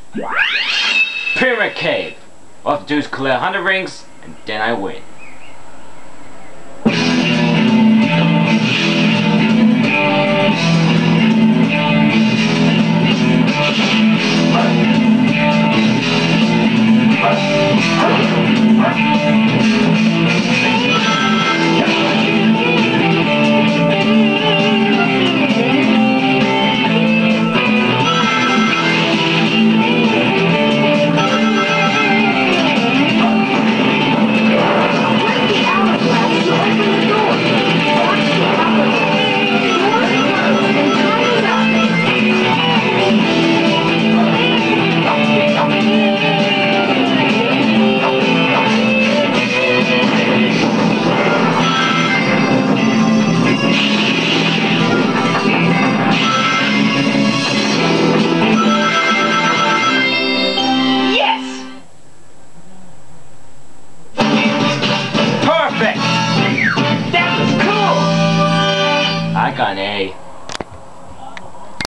Pyramid Cave. All I have to do is collect 100 rings, and then I win. I got an A.